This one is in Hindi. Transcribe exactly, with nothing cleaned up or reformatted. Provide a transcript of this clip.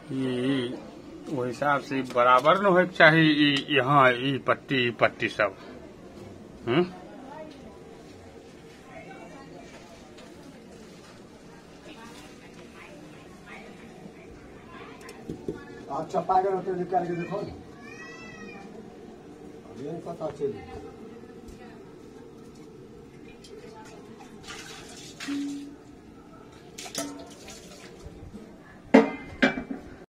ये वो हिसाब से बराबर न हो चाहिए। यहाँ ई पट्टी ई पट्टी सब हम्म आप चपा कर होते करके देखो, ये पता चले।